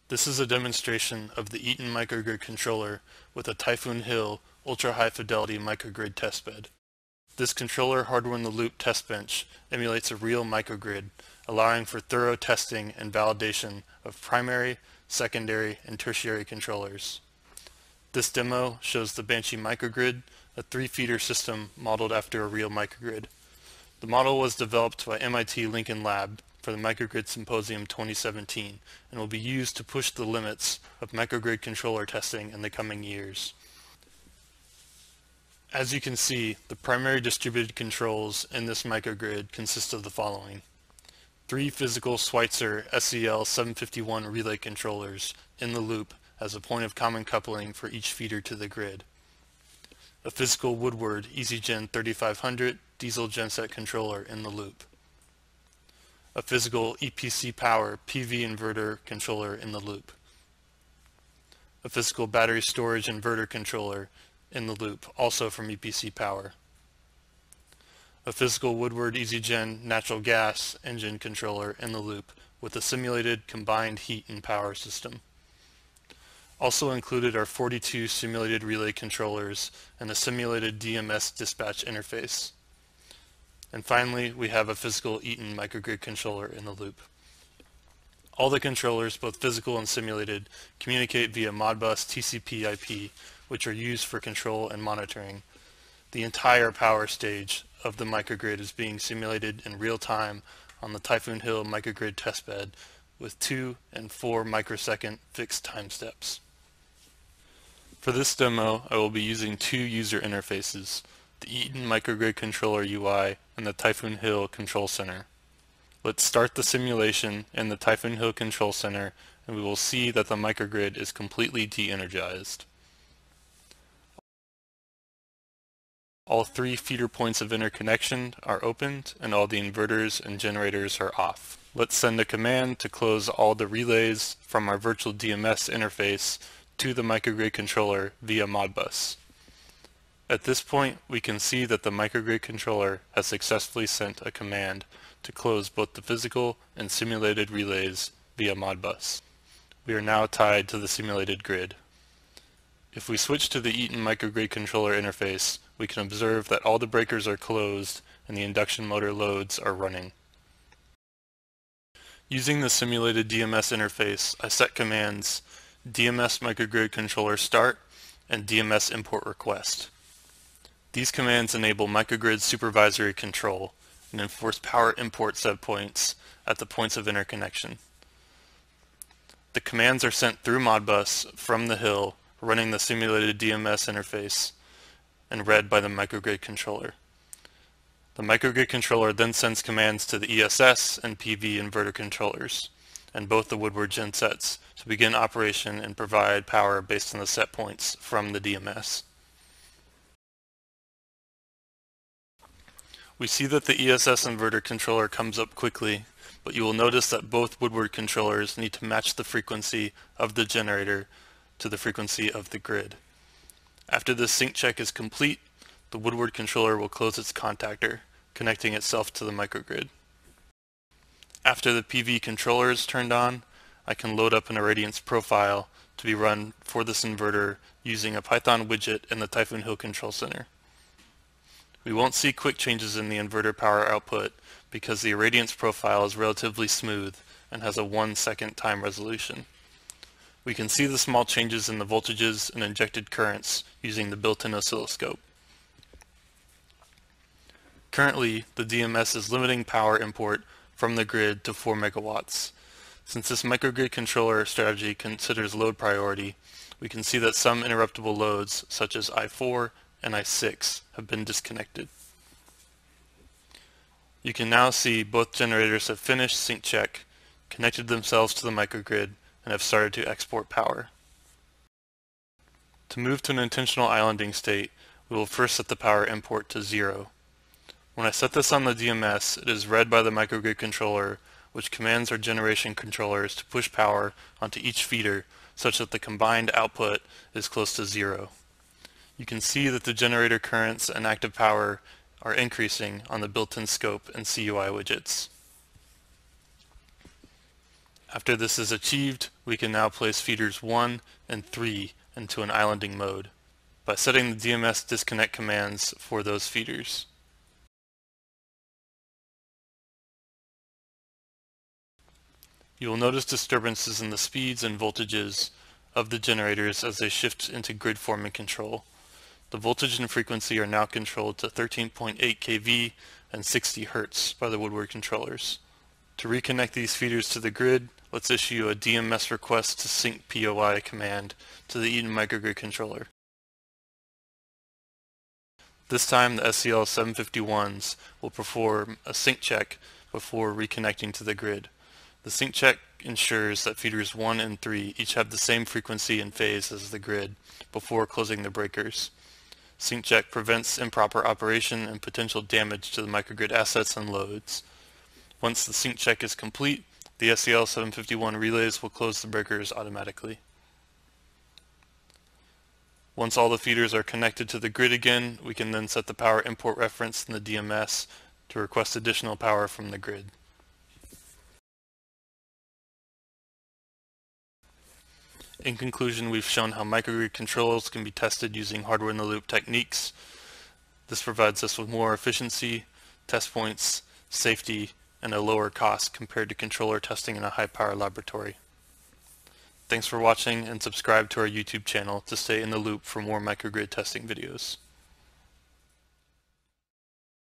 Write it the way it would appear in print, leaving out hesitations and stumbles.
This is a demonstration of the Eaton microgrid controller with a Typhoon Hill ultra-high fidelity microgrid testbed. This controller hardware-in-the-loop test bench emulates a real microgrid, allowing for thorough testing and validation of primary, secondary, and tertiary controllers. This demo shows the Banshee Microgrid, a 3-feeder system modeled after a real microgrid. The model was developed by MIT Lincoln Lab for the Microgrid Symposium 2017 and will be used to push the limits of microgrid controller testing in the coming years. As you can see, the primary distributed controls in this microgrid consist of the following: 3 physical Schweitzer SEL 751 relay controllers in the loop as a point of common coupling for each feeder to the grid, a physical Woodward EasyGen 3500 diesel genset controller in the loop, a physical EPC Power PV inverter controller in the loop, a physical battery storage inverter controller in the loop, also from EPC Power, a physical Woodward EasyGen natural gas engine controller in the loop with a simulated combined heat and power system. Also included are 42 simulated relay controllers and a simulated DMS dispatch interface. And finally, we have a physical Eaton microgrid controller in the loop. All the controllers, both physical and simulated, communicate via Modbus TCP/IP, which are used for control and monitoring. The entire power stage of the microgrid is being simulated in real time on the Typhoon Hill microgrid testbed with 2 and 4 microsecond fixed time steps. For this demo, I will be using 2 user interfaces, the Eaton microgrid controller UI and the Typhoon Hill Control Center. Let's start the simulation in the Typhoon Hill Control Center, and we will see that the microgrid is completely de-energized. All 3 feeder points of interconnection are opened and all the inverters and generators are off. Let's send a command to close all the relays from our virtual DMS interface to the microgrid controller via Modbus. At this point, we can see that the microgrid controller has successfully sent a command to close both the physical and simulated relays via Modbus. We are now tied to the simulated grid. If we switch to the Eaton microgrid controller interface, we can observe that all the breakers are closed and the induction motor loads are running. Using the simulated DMS interface, I set commands DMS microgrid controller start and DMS import request. These commands enable microgrid supervisory control and enforce power import set points at the points of interconnection. The commands are sent through Modbus from the hill, running the simulated DMS interface, and read by the microgrid controller. The microgrid controller then sends commands to the ESS and PV inverter controllers, and both the Woodward gensets, to begin operation and provide power based on the set points from the DMS. We see that the ESS inverter controller comes up quickly, but you will notice that both Woodward controllers need to match the frequency of the generator to the frequency of the grid. After this sync check is complete, the Woodward controller will close its contactor, connecting itself to the microgrid. After the PV controller is turned on, I can load up an irradiance profile to be run for this inverter using a Python widget in the Typhoon Hill Control Center. We won't see quick changes in the inverter power output because the irradiance profile is relatively smooth and has a 1-second time resolution. We can see the small changes in the voltages and injected currents using the built-in oscilloscope. Currently, the DMS is limiting power import from the grid to 4 megawatts. Since this microgrid controller strategy considers load priority, we can see that some interruptible loads, such as I4 and I6, have been disconnected. You can now see both generators have finished sync check, connected themselves to the microgrid, and have started to export power. To move to an intentional islanding state, we will first set the power import to 0. When I set this on the DMS, it is read by the microgrid controller, which commands our generation controllers to push power onto each feeder such that the combined output is close to 0. You can see that the generator currents and active power are increasing on the built-in scope and CUI widgets. After this is achieved, we can now place feeders 1 and 3 into an islanding mode by setting the DMS disconnect commands for those feeders. You will notice disturbances in the speeds and voltages of the generators as they shift into grid forming control. The voltage and frequency are now controlled to 13.8 kV and 60 Hz by the Woodward controllers. To reconnect these feeders to the grid, let's issue a DMS request to sync POI command to the Eaton Microgrid controller. This time the SCL 751s will perform a sync check before reconnecting to the grid. The sync check ensures that feeders 1 and 3 each have the same frequency and phase as the grid before closing the breakers. Sync check prevents improper operation and potential damage to the microgrid assets and loads. Once the sync check is complete, the SCL 751 relays will close the breakers automatically. Once all the feeders are connected to the grid again, we can then set the power import reference in the DMS to request additional power from the grid. In conclusion, we've shown how microgrid controls can be tested using hardware-in-the-loop techniques. This provides us with more efficiency, test points, safety, and a lower cost compared to controller testing in a high-power laboratory. Thanks for watching, and subscribe to our YouTube channel to stay in the loop for more microgrid testing videos.